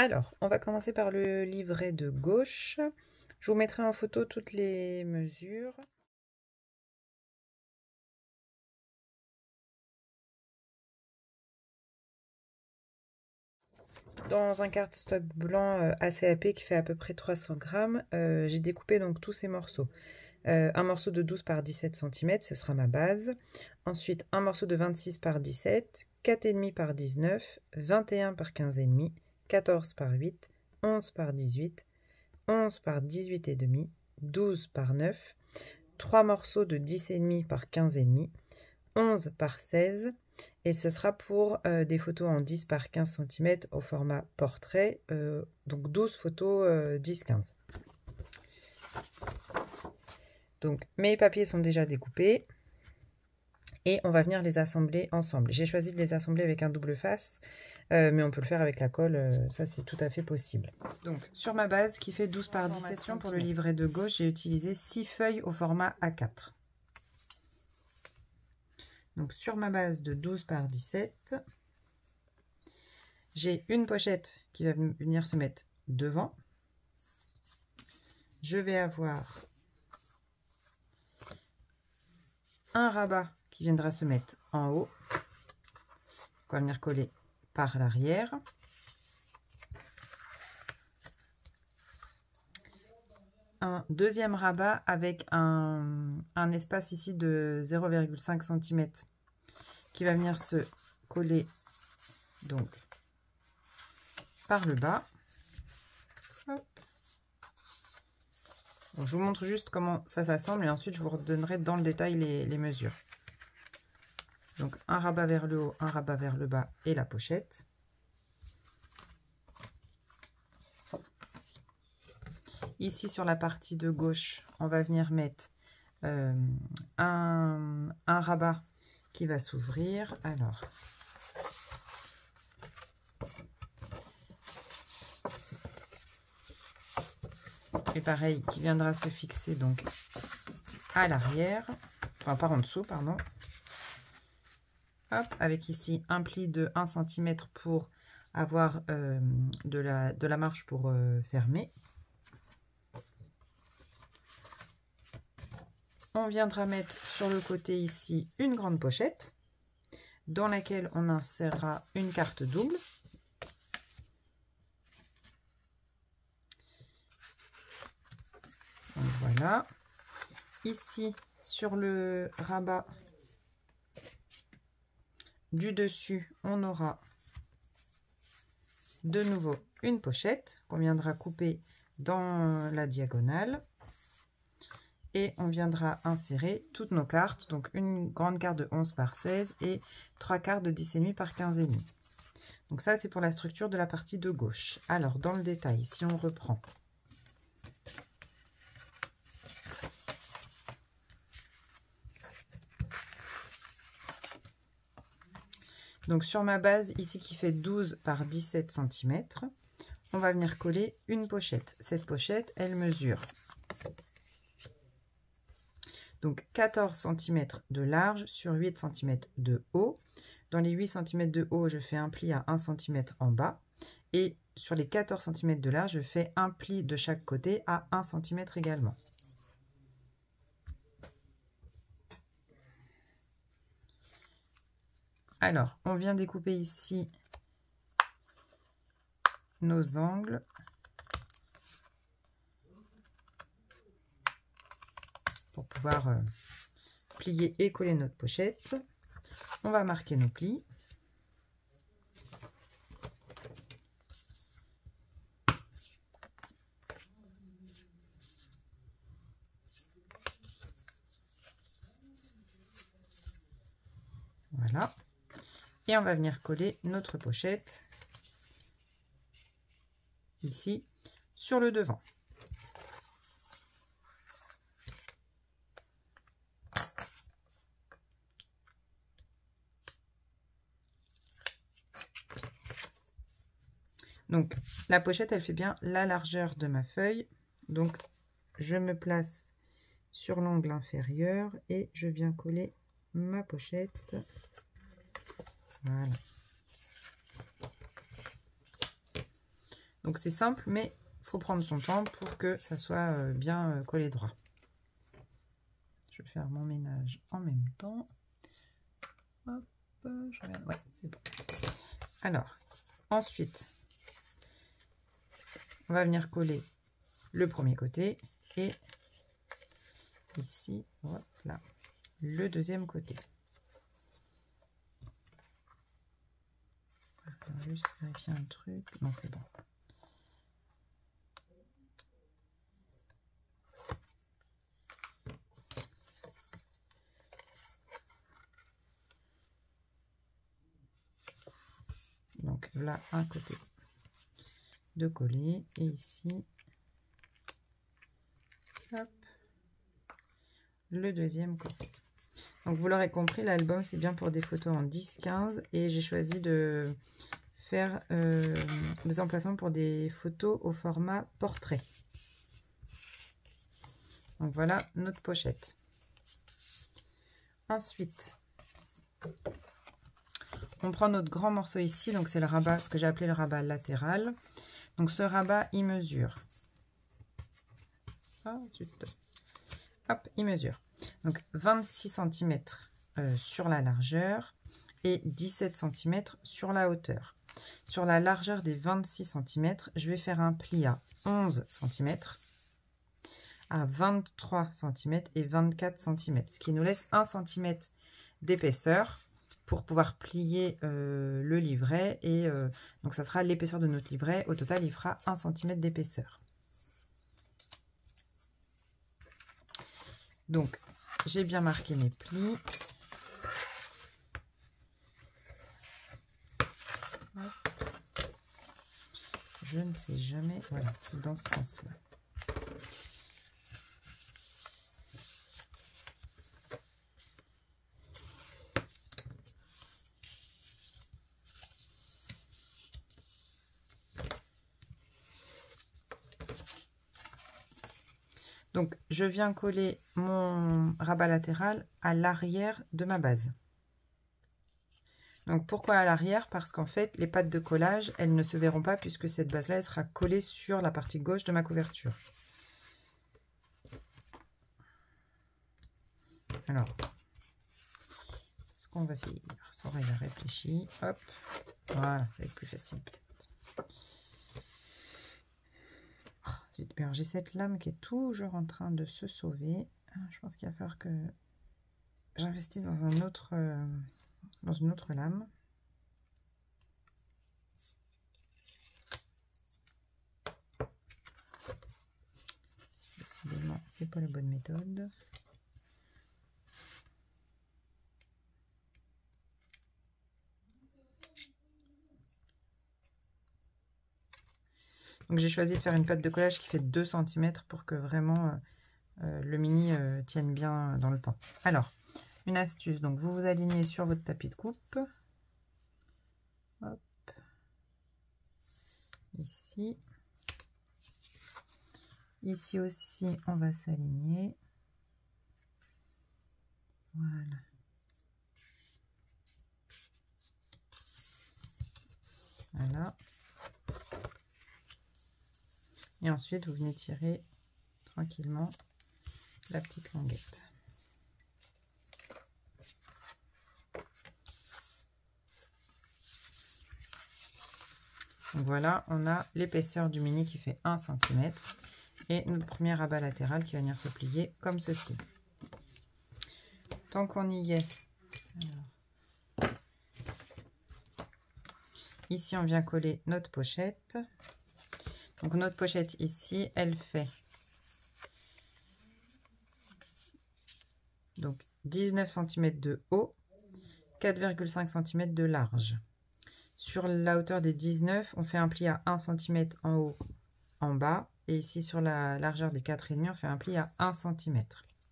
Alors, on va commencer par le livret de gauche. Je vous mettrai en photo toutes les mesures. Dans un cardstock blanc assez épais qui fait à peu près 300 grammes, j'ai découpé donc tous ces morceaux. Un morceau de 12 par 17 cm, ce sera ma base. Ensuite, un morceau de 26 par 17, 4,5 par 19, 21 par 15,5, 14 par 8, 11 par 18, 11 par 18,5, 12 par 9, 3 morceaux de 10,5 par 15,5, 11 par 16, et ce sera pour des photos en 10 par 15 cm au format portrait, donc 12 photos 10-15. Donc mes papiers sont déjà découpés et on va venir les assembler ensemble. J'ai choisi de les assembler avec un double face, mais on peut le faire avec la colle, ça c'est tout à fait possible. Donc sur ma base qui fait 12 par 17 cm pour le livret de gauche, j'ai utilisé 6 feuilles au format A4. Donc sur ma base de 12 par 17, j'ai une pochette qui va venir se mettre devant. Je vais avoir un rabat qui viendra se mettre en haut. On va venir coller par l'arrière. Un deuxième rabat avec un espace ici de 0,5 cm qui va venir se coller donc par le bas. Hop. Donc, je vous montre juste comment ça s'assemble et ensuite je vous redonnerai dans le détail les mesures. Donc un rabat vers le haut, un rabat vers le bas et la pochette. Ici sur la partie de gauche, on va venir mettre un rabat qui va s'ouvrir. Alors, et pareil, qui viendra se fixer donc à l'arrière, enfin par en dessous, pardon. Hop, avec ici un pli de 1 cm pour avoir de la marge pour fermer. On viendra mettre sur le côté ici une grande pochette dans laquelle on insérera une carte double. Donc voilà. Ici, sur le rabat du dessus, on aura de nouveau une pochette qu'on viendra couper dans la diagonale. Et on viendra insérer toutes nos cartes, donc une grande carte de 11 par 16 et 3 cartes de 10,5 par 15,5. Donc ça c'est pour la structure de la partie de gauche. Alors dans le détail, si on reprend, donc sur ma base ici qui fait 12 par 17 cm, on va venir coller une pochette. Cette pochette, elle mesure donc 14 cm de large sur 8 cm de haut. Dans les 8 cm de haut, je fais un pli à 1 cm en bas. Et sur les 14 cm de large, je fais un pli de chaque côté à 1 cm également. Alors, on vient découper ici nos angles. Pour pouvoir plier et coller notre pochette. On va marquer nos plis. Voilà. Et on va venir coller notre pochette ici sur le devant. Donc la pochette, elle fait bien la largeur de ma feuille. Donc je me place sur l'angle inférieur et je viens coller ma pochette. Voilà. Donc c'est simple, mais il faut prendre son temps pour que ça soit bien collé droit. Je vais faire mon ménage en même temps. Hop, je regarde. Ouais, c'est bon. Alors, ensuite, on va venir coller le premier côté et ici, hop là, le deuxième côté. On va juste vérifier un truc. Non, c'est bon. Donc là, un côté de coller et ici, hop, le deuxième côté. Donc vous l'aurez compris, l'album c'est bien pour des photos en 10-15 et j'ai choisi de faire des emplacements pour des photos au format portrait. Donc voilà notre pochette. Ensuite, on prend notre grand morceau ici, donc c'est le rabat, ce que j'ai appelé le rabat latéral. Donc ce rabat, il mesure. Hop, il mesure. Donc 26 cm sur la largeur et 17 cm sur la hauteur. Sur la largeur des 26 cm, je vais faire un pli à 11 cm, à 23 cm et 24 cm, ce qui nous laisse 1 cm d'épaisseur pour pouvoir plier le livret. Et donc ça sera l'épaisseur de notre livret. Au total, il fera 1 cm d'épaisseur. Donc, j'ai bien marqué mes plis. Je ne sais jamais. Voilà, c'est dans ce sens-là. Donc, je viens coller mon rabat latéral à l'arrière de ma base. Donc, pourquoi à l'arrière? Parce qu'en fait, les pattes de collage, elles ne se verront pas puisque cette base-là, elle sera collée sur la partie gauche de ma couverture. Alors, ce qu'on va faire, Soraya réfléchit, hop, voilà, ça va être plus facile peut-être. Alors, j'ai cette lame qui est toujours en train de se sauver. Je pense qu'il va falloir que j'investisse dans une autre lame. Décidément, c'est pas la bonne méthode. Donc j'ai choisi de faire une patte de collage qui fait 2 cm pour que vraiment le mini tienne bien dans le temps. Alors, une astuce, donc vous vous alignez sur votre tapis de coupe. Hop. Ici. Ici aussi, on va s'aligner. Voilà. Voilà. Et ensuite, vous venez tirer tranquillement la petite languette. Donc voilà, on a l'épaisseur du mini qui fait 1 cm et notre premier rabat latéral qui va venir se plier comme ceci. Tant qu'on y est, alors, ici on vient coller notre pochette. Donc notre pochette ici, elle fait donc 19 cm de haut, 4,5 cm de large. Sur la hauteur des 19, on fait un pli à 1 cm en haut, en bas. Et ici, sur la largeur des 4,5, on fait un pli à 1 cm.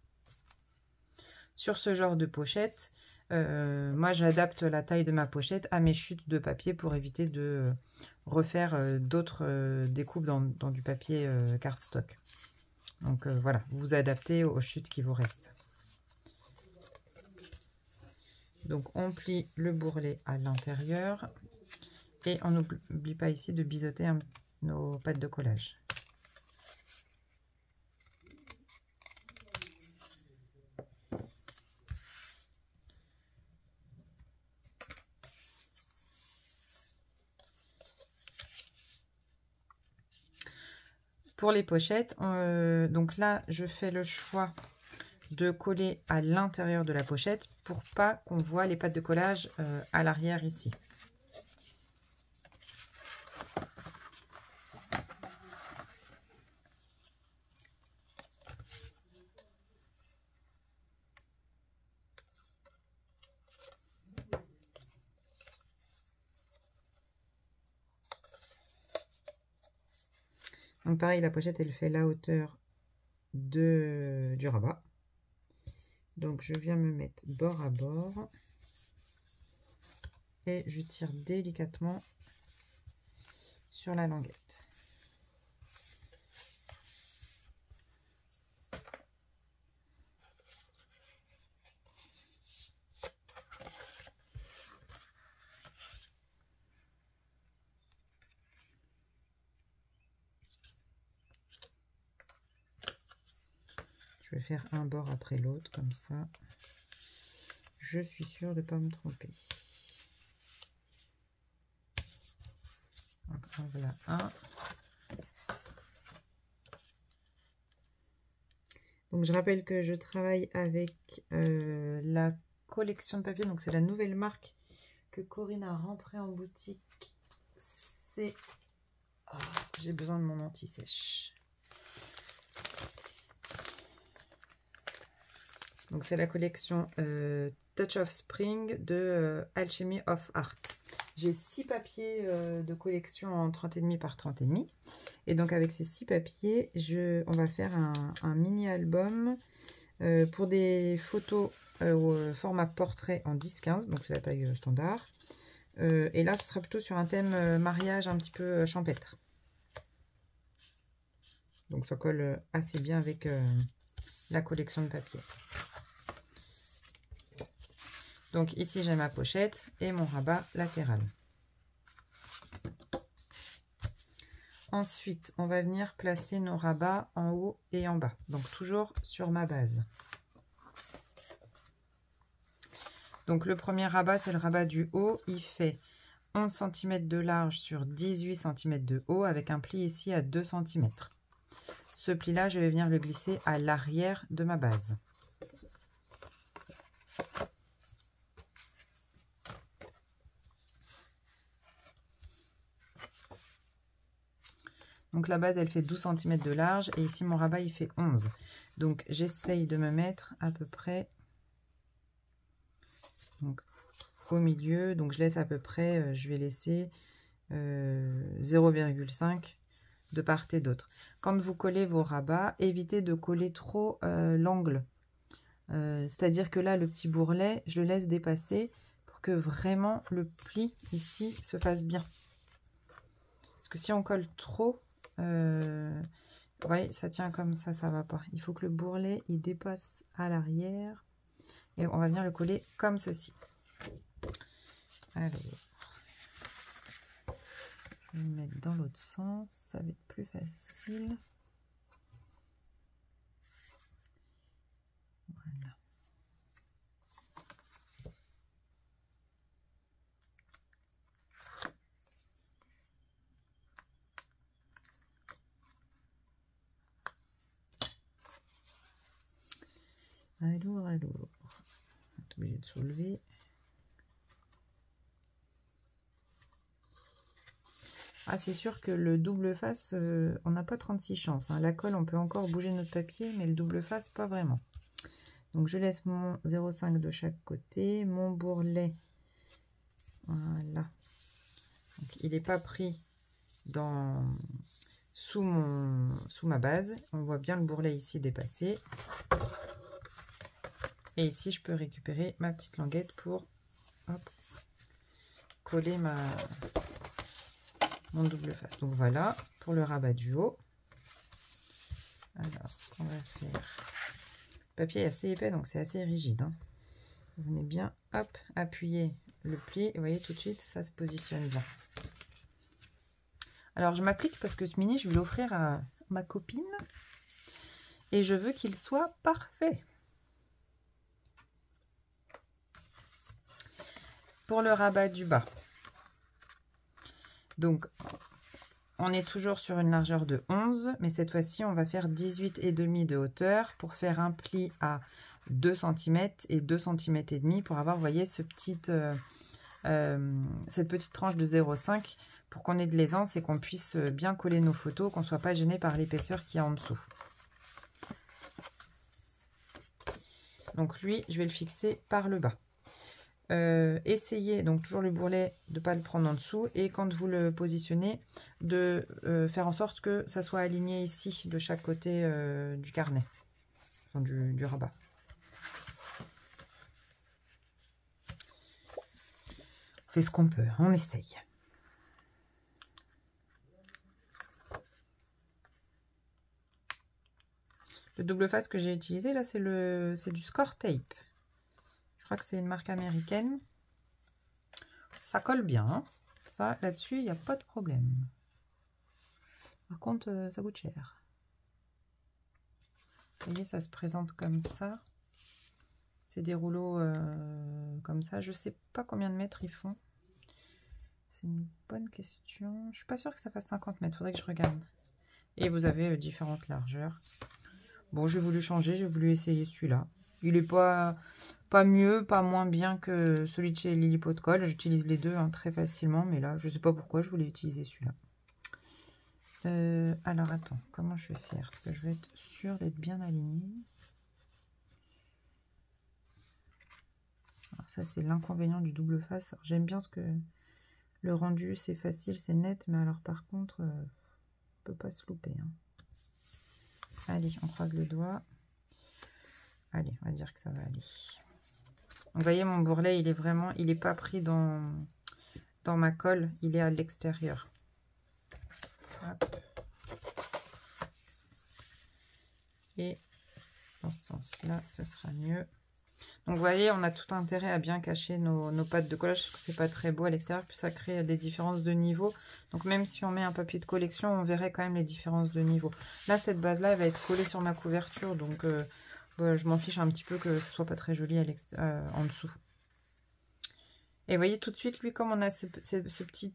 Sur ce genre de pochette, moi, j'adapte la taille de ma pochette à mes chutes de papier pour éviter de refaire d'autres découpes dans du papier cardstock. Donc voilà, vous adaptez aux chutes qui vous restent. Donc on plie le bourrelet à l'intérieur et on n'oublie pas ici de biseauter un nos pâtes de collage. Pour les pochettes, donc là, je fais le choix de coller à l'intérieur de la pochette pour pas qu'on voit les pâtes de collage à l'arrière ici. Donc pareil, la pochette, elle fait la hauteur du rabat. Donc je viens me mettre bord à bord et je tire délicatement sur la languette. Je vais faire un bord après l'autre, comme ça, je suis sûre de ne pas me tromper. Donc, voilà un. Donc, je rappelle que je travaille avec la collection de papier. Donc, c'est la nouvelle marque que Corinne a rentrée en boutique. C'est... Oh, j'ai besoin de mon anti-sèche. Donc c'est la collection Touch of Spring de Alchemy of Art. J'ai 6 papiers de collection en 30,5 par 30,5. Et donc avec ces 6 papiers, on va faire un mini album pour des photos au format portrait en 10-15. Donc c'est la taille standard. Et là, ce sera plutôt sur un thème mariage un petit peu champêtre. Donc ça colle assez bien avec la collection de papier. Donc ici j'ai ma pochette et mon rabat latéral. Ensuite, on va venir placer nos rabats en haut et en bas. Donc toujours sur ma base. Donc le premier rabat, c'est le rabat du haut. Il fait 11 cm de large sur 18 cm de haut avec un pli ici à 2 cm. Ce pli-là, je vais venir le glisser à l'arrière de ma base. Donc la base, elle fait 12 cm de large et ici mon rabat, il fait 11. Donc j'essaye de me mettre à peu près donc, au milieu. Donc je laisse à peu près, je vais laisser 0,5 de part et d'autre. Quand vous collez vos rabats, évitez de coller trop l'angle. C'est-à-dire que là, le petit bourrelet, je le laisse dépasser pour que vraiment le pli ici se fasse bien. Parce que si on colle trop... ouais, ça tient comme ça va pas. Il faut que le bourrelet il dépasse à l'arrière et on va venir le coller comme ceci. Alors, je vais le mettre dans l'autre sens, ça va être plus facile. Voilà. Alors, on est obligé de soulever. Ah, c'est sûr que le double face, on n'a pas 36 chances. Hein. La colle, on peut encore bouger notre papier, mais le double face, pas vraiment. Donc, je laisse mon 0,5 de chaque côté. Mon bourrelet, voilà. Donc, il n'est pas pris sous ma base. On voit bien le bourrelet ici dépasser. Et ici, je peux récupérer ma petite languette pour hop, coller mon double face. Donc voilà pour le rabat du haut. Alors, ce qu'on va faire, le papier est assez épais, donc c'est assez rigide. Hein. Vous venez bien, hop, appuyer le pli. Et vous voyez tout de suite, ça se positionne bien. Alors je m'applique parce que ce mini, je vais l'offrir à ma copine. Et je veux qu'il soit parfait. Pour le rabat du bas. Donc, on est toujours sur une largeur de 11, mais cette fois-ci, on va faire 18,5 de hauteur pour faire un pli à 2 cm et 2 cm et demi pour avoir, vous voyez, cette petite tranche de 0,5 pour qu'on ait de l'aisance et qu'on puisse bien coller nos photos, qu'on ne soit pas gêné par l'épaisseur qu'il y a en dessous. Donc lui, je vais le fixer par le bas. Essayez, donc toujours le bourrelet, de ne pas le prendre en dessous. Et quand vous le positionnez, de faire en sorte que ça soit aligné ici, de chaque côté du carnet, enfin, du rabat. On fait ce qu'on peut, on essaye. Le double face que j'ai utilisé là, c'est du Score Tape. Je crois que c'est une marque américaine. Ça colle bien. Hein. Ça, là-dessus, il n'y a pas de problème. Par contre, ça coûte cher. Vous voyez, ça se présente comme ça. C'est des rouleaux comme ça. Je ne sais pas combien de mètres ils font. C'est une bonne question. Je ne suis pas sûre que ça fasse 50 mètres. Il faudrait que je regarde. Et vous avez différentes largeurs. Bon, j'ai voulu changer, j'ai voulu essayer celui-là. Il n'est pas mieux, pas moins bien que celui de chez Lily Pot de Colle. J'utilise les deux hein, très facilement, mais là, je ne sais pas pourquoi je voulais utiliser celui-là. Alors, attends, comment je vais faire? Parce que je vais être sûre d'être bien alignée. Alors, ça, c'est l'inconvénient du double face. J'aime bien ce que le rendu, c'est facile, c'est net, mais alors par contre, on ne peut pas se louper. Hein. Allez, on croise les doigts. Allez, on va dire que ça va aller. Donc, vous voyez, mon bourrelet, il n'est pas pris dans ma colle, il est à l'extérieur. Et dans ce sens-là, ce sera mieux. Donc, vous voyez, on a tout intérêt à bien cacher nos pattes de collage, parce que c'est pas très beau à l'extérieur, puis ça crée des différences de niveau. Donc, même si on met un papier de collection, on verrait quand même les différences de niveau. Là, cette base-là, elle va être collée sur ma couverture, donc je m'en fiche un petit peu que ce soit pas très joli en dessous. Et vous voyez, tout de suite, lui, comme on a ce petit...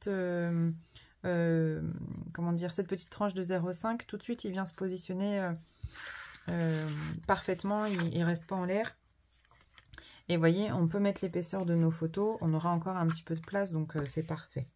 comment dire, cette petite tranche de 0,5, tout de suite, il vient se positionner parfaitement, il ne reste pas en l'air. Et vous voyez, on peut mettre l'épaisseur de nos photos. On aura encore un petit peu de place, donc c'est parfait.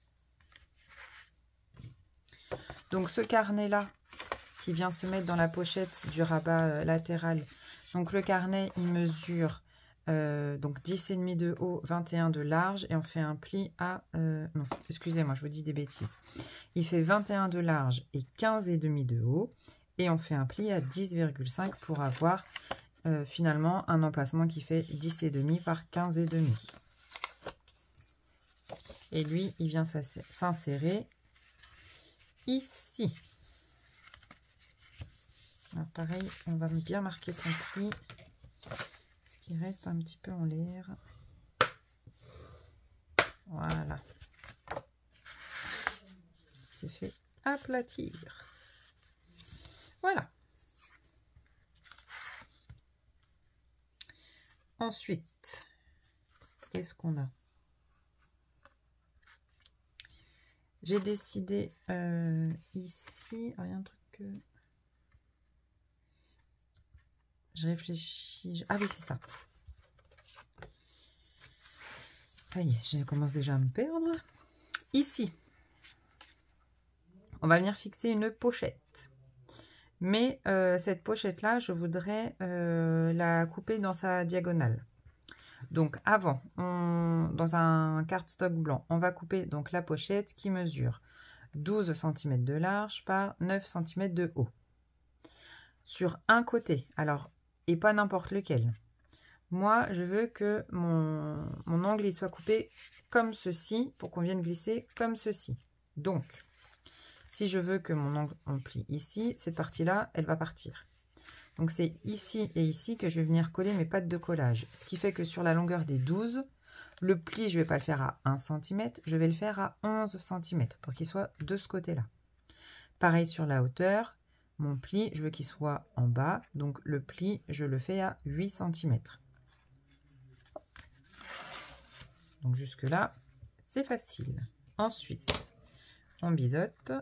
Donc ce carnet-là, qui vient se mettre dans la pochette du rabat latéral. Donc le carnet, il mesure donc 10,5 de haut, 21 de large. Et on fait un pli à... non, excusez-moi, je vous dis des bêtises. Il fait 21 de large et 15,5 de haut. Et on fait un pli à 10,5 pour avoir... finalement un emplacement qui fait 10,5 par 15,5. Et lui, il vient s'insérer ici. Alors pareil, on va bien marquer son pli, ce qui reste un petit peu en l'air. Voilà. C'est fait aplatir. Voilà. Ensuite, qu'est-ce qu'on a? J'ai décidé ici, il y a un truc que je réfléchis. Ah oui, c'est ça. Ça y est, je commence déjà à me perdre. Ici, on va venir fixer une pochette. Mais cette pochette-là, je voudrais la couper dans sa diagonale. Donc avant, dans un cardstock blanc, on va couper donc la pochette qui mesure 12 cm de large par 9 cm de haut. Sur un côté, alors, et pas n'importe lequel. Moi, je veux que mon angle il soit coupé comme ceci, pour qu'on vienne glisser comme ceci. Donc, si je veux que mon angle on plie ici, cette partie-là, elle va partir. Donc c'est ici et ici que je vais venir coller mes pattes de collage. Ce qui fait que sur la longueur des 12, Le pli, je ne vais pas le faire à 1 cm, je vais le faire à 11 cm pour qu'il soit de ce côté-là. Pareil sur la hauteur, mon pli, je veux qu'il soit en bas, donc le pli, je le fais à 8 cm. Donc jusque là, c'est facile. Ensuite, on biseaute.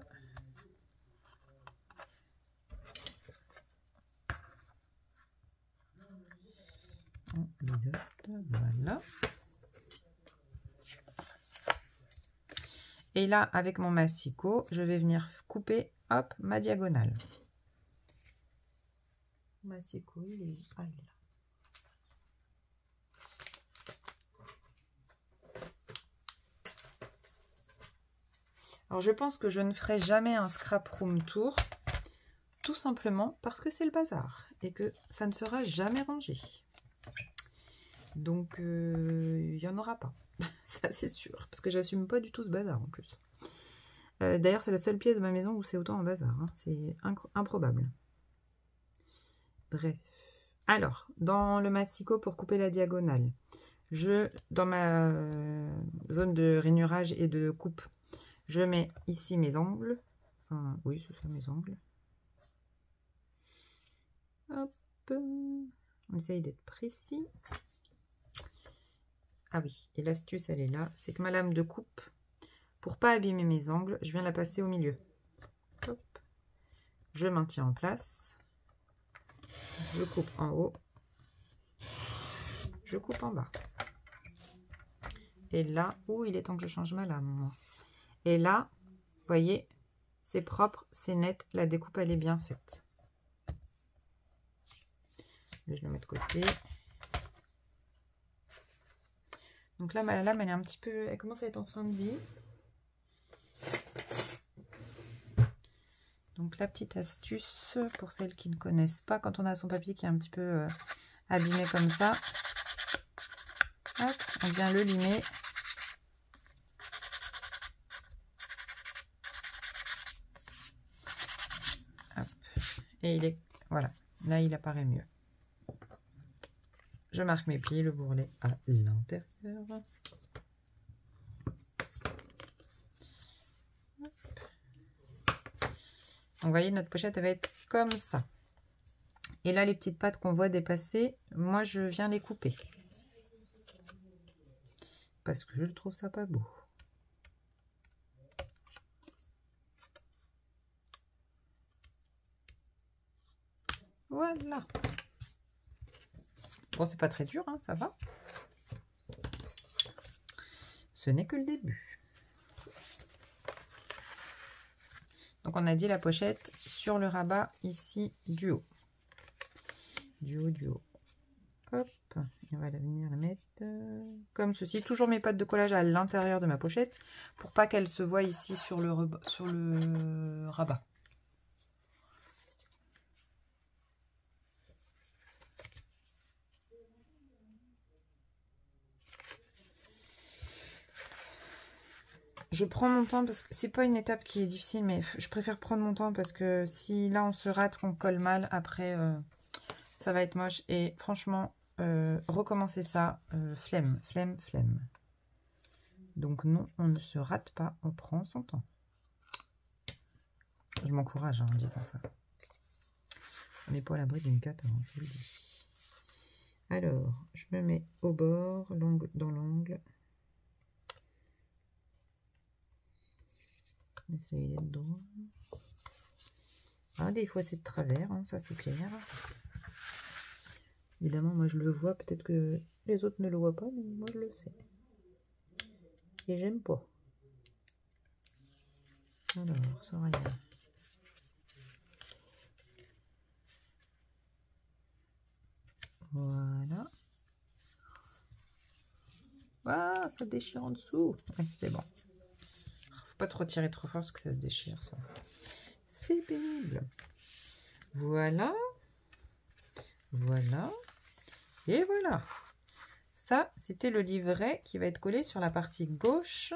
On biseaute, voilà. Et là, avec mon massicot, je vais venir couper, hop, ma diagonale. Massicot, il est où? Ah, il est là. Alors, je pense que je ne ferai jamais un scrap room tour, tout simplement parce que c'est le bazar et que ça ne sera jamais rangé. Donc, il n'y en aura pas. Ça, c'est sûr. Parce que j'assume pas du tout ce bazar en plus. D'ailleurs, c'est la seule pièce de ma maison où c'est autant en bazar. Hein. C'est improbable. Bref. Alors, dans le massicot pour couper la diagonale, dans ma zone de rainurage et de coupe, je mets ici mes angles. Enfin, oui, c'est ça, mes angles. Hop. On essaye d'être précis. Ah oui, et l'astuce, elle est là. C'est que ma lame de coupe, pour pas abîmer mes angles, je viens la passer au milieu. Hop. Je maintiens en place. Je coupe en haut. Je coupe en bas. Et là, il est temps que je change ma lame, moi. Et là, vous voyez, c'est propre, c'est net. La découpe, elle est bien faite. Je le mets de côté. Donc là, ma lame, elle est un petit peu... Elle commence à être en fin de vie. Donc la petite astuce, pour celles qui ne connaissent pas, quand on a son papier qui est un petit peu abîmé comme ça, hop, on vient le limer. Hop. Et il est... Voilà, là il apparaît mieux. Je marque mes plis, le bourrelet à l'intérieur. Vous voyez, notre pochette, elle va être comme ça. Et là, les petites pattes qu'on voit dépasser, moi, je viens les couper. Parce que je trouve ça pas beau. Voilà. Bon, c'est pas très dur, hein, ça va. Ce n'est que le début. Donc, on a dit la pochette sur le rabat, ici, du haut. Du haut. Hop, et on va venir la mettre comme ceci. Toujours mes pattes de collage à l'intérieur de ma pochette pour pas qu'elles se voient ici sur le rabat. Je prends mon temps parce que c'est pas une étape qui est difficile, mais je préfère prendre mon temps parce que si là on se rate, qu'on colle mal, après ça va être moche. Et franchement, recommencer ça, flemme. Donc non, on ne se rate pas, on prend son temps. Je m'encourage en disant ça. On n'est pas à l'abri d'une cata, hein, je vous le dis. Alors, je me mets au bord, l'angle dans l'angle. Essayez d'être droit. Ah, des fois c'est de travers, hein, ça c'est clair. Évidemment, moi je le vois, peut-être que les autres ne le voient pas, mais moi je le sais. Et j'aime pas. Alors, sans rien. Voilà. Ah, ça déchire en dessous. Ouais, c'est bon. Faut pas trop tirer trop fort parce que ça se déchire, ça. C'est pénible. Voilà. Voilà. Et voilà. Ça, c'était le livret qui va être collé sur la partie gauche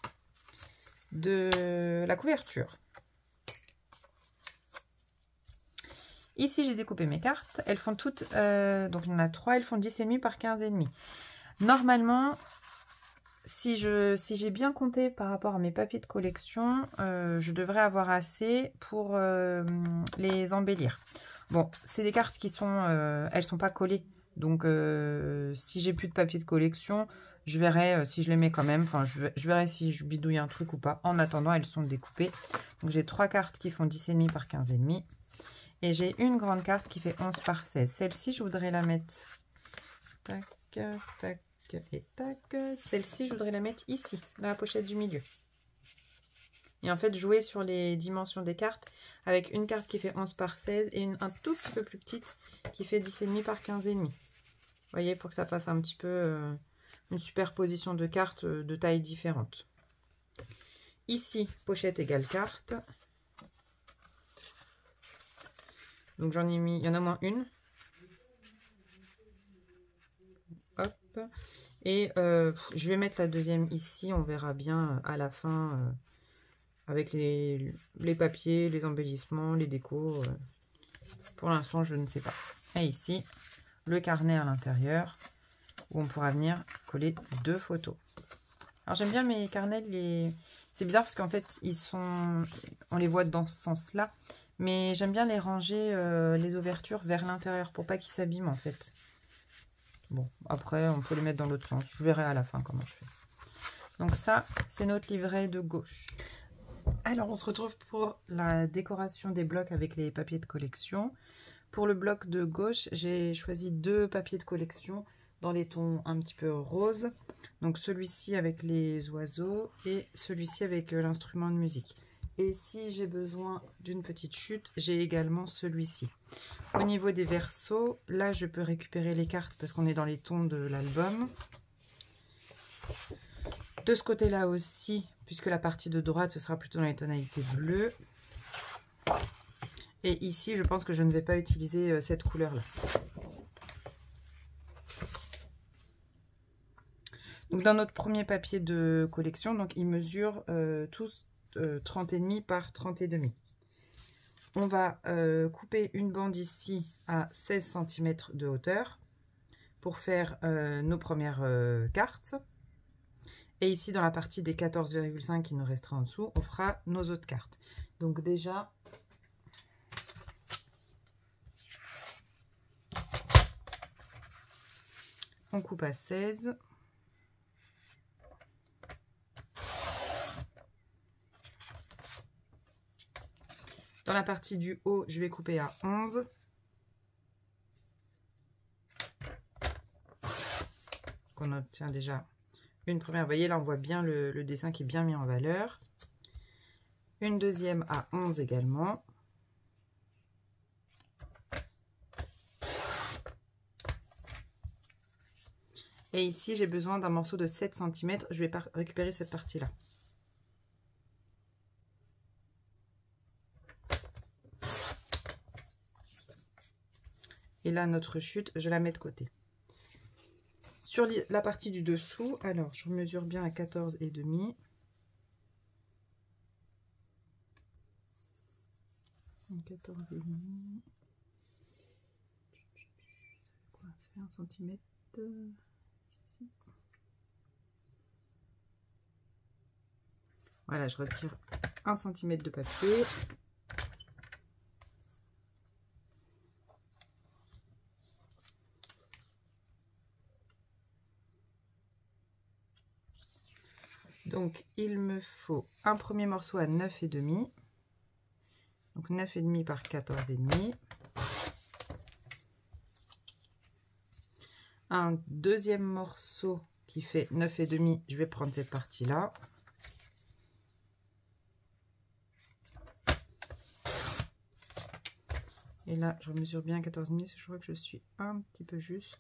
de la couverture. Ici, j'ai découpé mes cartes. Elles font toutes, donc il y en a 3, elles font 10,5 par 15,5. Normalement, si j'ai bien compté par rapport à mes papiers de collection, je devrais avoir assez pour les embellir. Bon, c'est des cartes qui sont, elles sont pas collées. Donc, si j'ai plus de papier de collection, je verrai si je les mets quand même. Enfin, je verrai si je bidouille un truc ou pas. En attendant, elles sont découpées. Donc, j'ai 3 cartes qui font 10,5 par 15,5. Et j'ai une grande carte qui fait 11 par 16. Celle-ci, je voudrais la mettre... Tac, tac. Et tac, celle-ci je voudrais la mettre ici, dans la pochette du milieu. Et en fait jouer sur les dimensions des cartes avec une carte qui fait 11 par 16 et une un tout petit peu plus petite qui fait 10,5 par 15,5. Vous voyez, pour que ça fasse un petit peu une superposition de cartes de tailles différentes. Ici, pochette égale carte. Donc j'en ai mis, il y en a au moins une. Hop. Et je vais mettre la deuxième ici, on verra bien à la fin avec les papiers, les embellissements, les décos. Pour l'instant, je ne sais pas. Et ici, le carnet à l'intérieur où on pourra venir coller 2 photos. Alors j'aime bien mes carnets, c'est bizarre parce qu'en fait, on les voit dans ce sens-là, mais j'aime bien les ranger, les ouvertures vers l'intérieur pour pas qu'ils s'abîment en fait. Bon, après, on peut les mettre dans l'autre sens. Je verrai à la fin comment je fais. Donc ça, c'est notre livret de gauche. Alors, on se retrouve pour la décoration des blocs avec les papiers de collection. Pour le bloc de gauche, j'ai choisi 2 papiers de collection dans les tons un petit peu roses. Donc celui-ci avec les oiseaux et celui-ci avec l'instrument de musique. Et si j'ai besoin d'une petite chute, j'ai également celui-ci. Au niveau des versos, là je peux récupérer les cartes parce qu'on est dans les tons de l'album. De ce côté-là aussi, puisque la partie de droite, ce sera plutôt dans les tonalités bleues. Et ici, je pense que je ne vais pas utiliser cette couleur-là. Donc dans notre premier papier de collection, donc ils mesurent tous 30,5 par 30,5. On va couper une bande ici à 16 cm de hauteur pour faire nos premières cartes. Et ici, dans la partie des 14,5 qui nous restera en dessous, on fera nos autres cartes. Donc déjà, on coupe à 16. Dans la partie du haut, je vais couper à 11. On obtient déjà une première. Vous voyez, là, on voit bien le dessin qui est bien mis en valeur. Une deuxième à 11 également. Et ici, j'ai besoin d'un morceau de 7 cm. Je vais récupérer cette partie-là. Et là, notre chute, je la mets de côté. Sur la partie du dessous, alors, je mesure bien à 14,5. 14,5. Ça fait 1 cm ici. Voilà, je retire 1 cm de papier. Donc, il me faut un premier morceau à 9,5. Donc, 9,5 par 14,5. Un deuxième morceau qui fait 9,5. Je vais prendre cette partie-là. Et là, je mesure bien 14,5. Je crois que je suis un petit peu juste.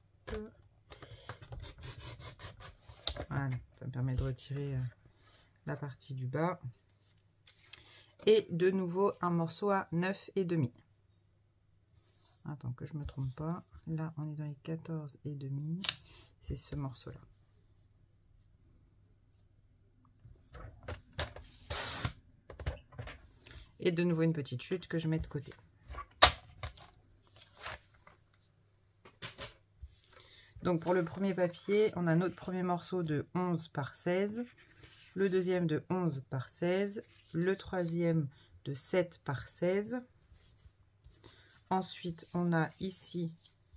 Voilà, ça me permet de retirer la partie du bas. Et de nouveau un morceau à 9,5. Attends que je me trompe pas. Là, on est dans les 14,5. C'est ce morceau-là. Et de nouveau une petite chute que je mets de côté. Donc pour le premier papier, on a notre premier morceau de 11 par 16, le deuxième de 11 par 16, le troisième de 7 par 16. Ensuite, on a ici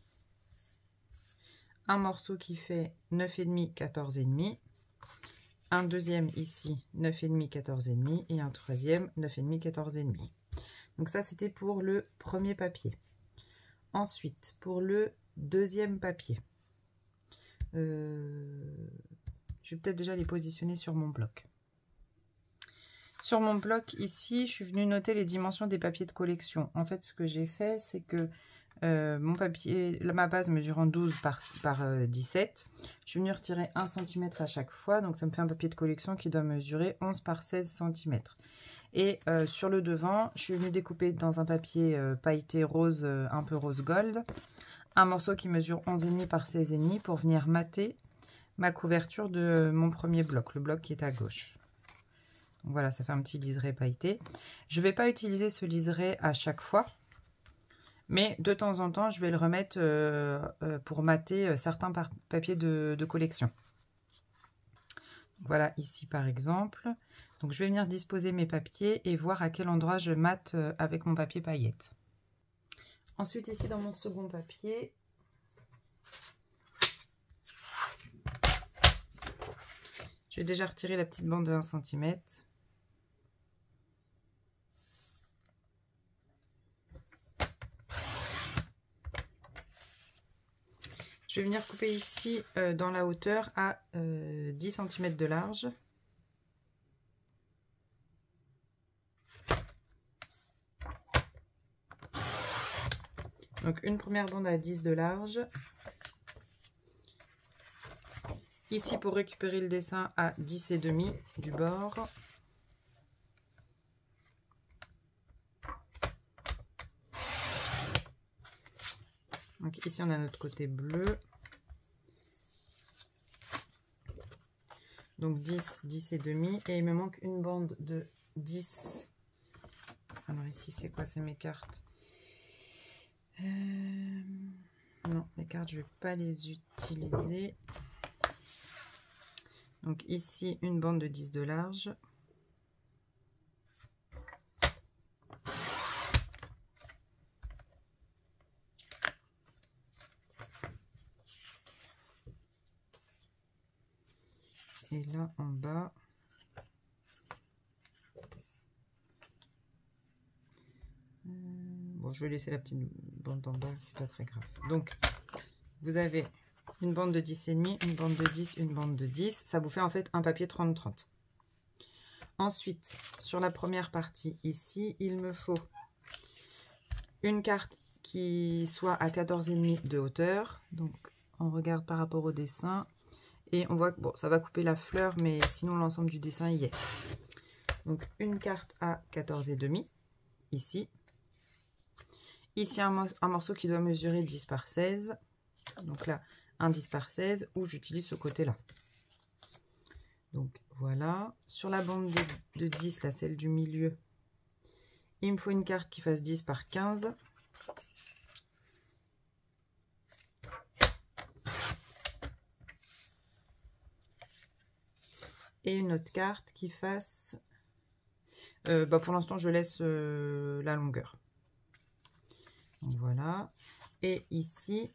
un morceau qui fait 9,5, 14,5. Un deuxième ici, 9,5, 14,5. Et un troisième, 9,5, 14,5. Donc ça, c'était pour le premier papier. Ensuite, pour le deuxième papier, je vais peut-être déjà les positionner sur mon bloc. Sur mon bloc, ici, je suis venue noter les dimensions des papiers de collection. En fait, ce que j'ai fait, c'est que mon papier, ma base mesurant 12 par 17, je suis venue retirer 1 cm à chaque fois. Donc, ça me fait un papier de collection qui doit mesurer 11 par 16 cm. Et sur le devant, je suis venue découper dans un papier pailleté rose, un peu rose gold, un morceau qui mesure 11,5 par 16,5 pour venir mater ma couverture de mon premier bloc, le bloc qui est à gauche. Donc voilà, ça fait un petit liseré pailleté. Je ne vais pas utiliser ce liseré à chaque fois, mais de temps en temps, je vais le remettre pour mater certains papiers de collection. Donc voilà, ici par exemple. Donc je vais venir disposer mes papiers et voir à quel endroit je mate avec mon papier paillette. Ensuite, ici dans mon second papier, je vais déjà retirer la petite bande de 1 cm. Je vais venir couper ici dans la hauteur à 10 cm de large. Donc une première bande à 10 de large. Ici pour récupérer le dessin à 10,5 du bord. Donc ici on a notre côté bleu. Donc 10, 10,5 et il me manque une bande de 10. Alors ici c'est quoi? C'est mes cartes. Non, les cartes je vais pas les utiliser. Donc ici une bande de 10 de large. Et là en bas, bon, je vais laisser la petite bande en bas, c'est pas très grave. Donc vous avez une bande de 10,5, une bande de 10, une bande de 10. Ça vous fait en fait un papier 30-30. Ensuite, sur la première partie ici, il me faut une carte qui soit à 14,5 de hauteur. Donc on regarde par rapport au dessin. Et on voit que bon, ça va couper la fleur, mais sinon l'ensemble du dessin y est. Donc une carte à 14,5 ici. Ici un morceau qui doit mesurer 10 par 16. Donc là, un 10 par 16 où j'utilise ce côté-là. Donc voilà. Sur la bande de 10, là, celle du milieu, il me faut une carte qui fasse 10 par 15. Et une autre carte qui fasse... pour l'instant, je laisse la longueur. Donc voilà. Et ici...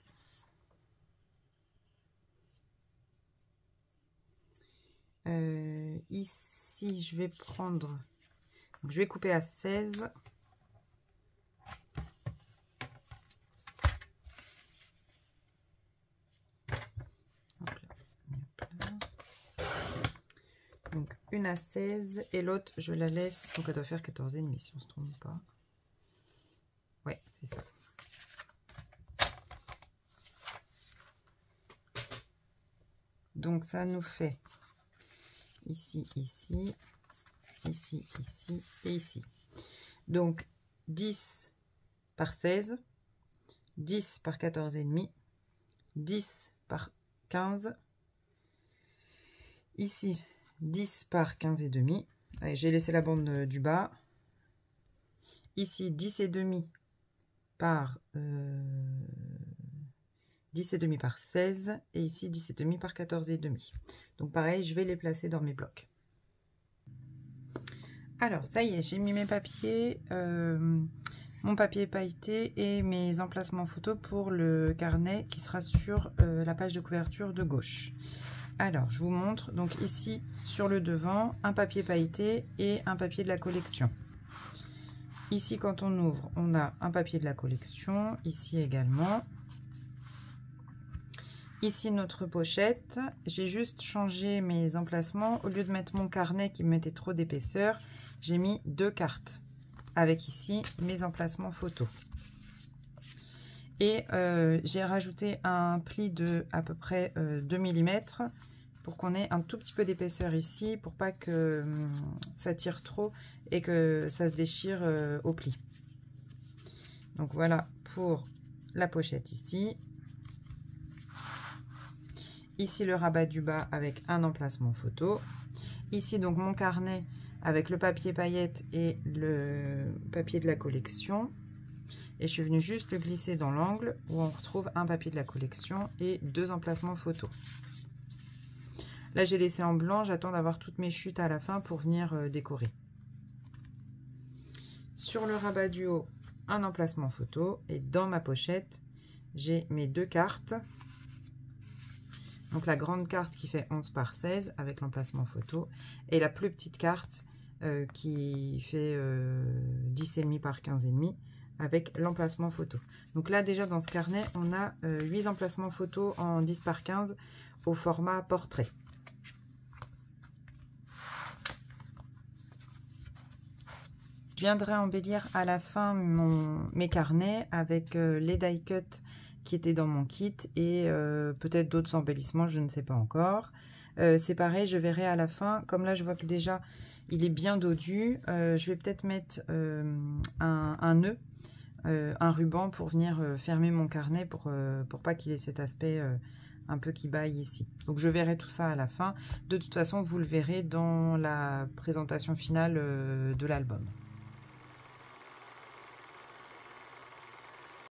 ici, je vais prendre... Donc, je vais couper à 16. Donc une à 16 et l'autre je la laisse, donc elle doit faire 14,5 si on ne se trompe pas. Ouais, c'est ça. Donc ça nous fait ici, ici, ici, ici et ici. Donc 10 par 16, 10 par 14,5, 10 par 15, ici 10 par 15,5. J'ai laissé la bande du bas. Ici 10,5 par 10,5 par 16 et ici 10,5 par 14,5. Donc pareil, je vais les placer dans mes blocs. Alors ça y est, j'ai mis mes papiers, mon papier pailleté et mes emplacements photos pour le carnet qui sera sur la page de couverture de gauche. Alors je vous montre, donc ici sur le devant, un papier pailleté et un papier de la collection. Ici quand on ouvre, on a un papier de la collection, ici également. Ici notre pochette, j'ai juste changé mes emplacements. Au lieu de mettre mon carnet qui me mettait trop d'épaisseur, j'ai mis 2 cartes avec ici mes emplacements photos. Et j'ai rajouté un pli de à peu près 2 mm pour qu'on ait un tout petit peu d'épaisseur ici, pour pas que ça tire trop et que ça se déchire au pli. Donc voilà pour la pochette ici. Ici le rabat du bas avec un emplacement photo. Ici donc mon carnet avec le papier paillette et le papier de la collection. Et je suis venue juste le glisser dans l'angle où on retrouve un papier de la collection et 2 emplacements photo. Là j'ai laissé en blanc, j'attends d'avoir toutes mes chutes à la fin pour venir décorer. Sur le rabat du haut, un emplacement photo et dans ma pochette, j'ai mes 2 cartes. Donc la grande carte qui fait 11 par 16 avec l'emplacement photo et la plus petite carte qui fait 10,5 par 15,5 avec l'emplacement photo. Donc là déjà dans ce carnet on a 8 emplacements photo en 10 par 15 au format portrait. Je viendrai embellir à la fin mes carnets avec les die cut qui étaient dans mon kit et peut-être d'autres embellissements, je ne sais pas encore. C'est pareil, je verrai à la fin. Comme là je vois que déjà il est bien dodu, je vais peut-être mettre un nœud, un ruban pour venir fermer mon carnet pour pas qu'il ait cet aspect un peu qui baille ici. Donc je verrai tout ça à la fin. De toute façon vous le verrez dans la présentation finale de l'album.